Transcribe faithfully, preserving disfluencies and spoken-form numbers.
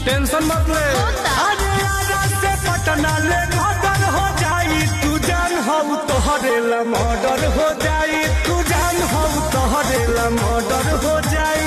Tension मत ले। अरे आरा से पटना ले मर्डर हो जाई, तू जान हो तोहरे ला मर्डर हो जाई, तू जान हो तोहरे ला मर्डर हो जाई।